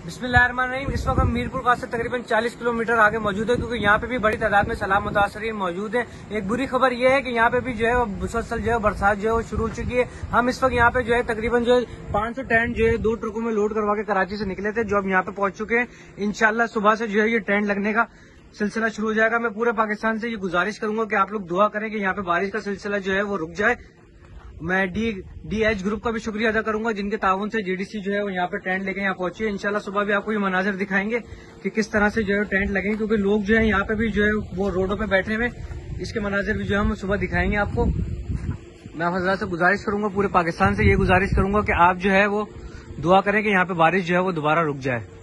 बिस्मिल्लाहिर्रहमानिर्रहीम। इस वक्त हम मीरपुर गांव से तकरीबन 40 किलोमीटर आगे मौजूद है, क्योंकि यहाँ पे भी बड़ी तादाद में सैलाब मुतासरीन मौजूद है। एक बुरी खबर ये है कि यहाँ पे भी जो है मुसलसल जो है बरसात जो है वो शुरू हो चुकी है। हम इस वक्त यहाँ पे जो है तकरीबन जो है 500 टेंट जो है 2 ट्रकों में लोड करवा के कराची से निकले थे, जो अब यहाँ पे पहुंच चुके हैं। इंशाल्लाह सुबह से जो है ये टेंट लगने का सिलसिला शुरू हो जाएगा। मैं पूरे पाकिस्तान से ये गुजारिश करूंगा कि आप लोग दुआ करें कि यहाँ पे बारिश का सिलसिला जो है वो रुक जाए। मैं DH ग्रुप का भी शुक्रिया अदा करूंगा, जिनके ताउन से GDC जो है वो यहाँ पे टेंट लेके यहाँ पहुंची है। इंशाल्लाह सुबह भी आपको ये मनाजिर दिखाएंगे कि किस तरह से जो है टेंट लगेंगे, क्योंकि लोग जो है यहाँ पे भी जो है वो रोडों पे बैठे हुए, इसके मनाजिर भी जो है हम सुबह दिखाएंगे आपको। मैं हज़रात से गुजारिश करूंगा, पूरे पाकिस्तान से ये गुजारिश करूंगा कि आप जो है वो दुआ करें कि यहाँ पे बारिश जो है वो दोबारा रुक जाए।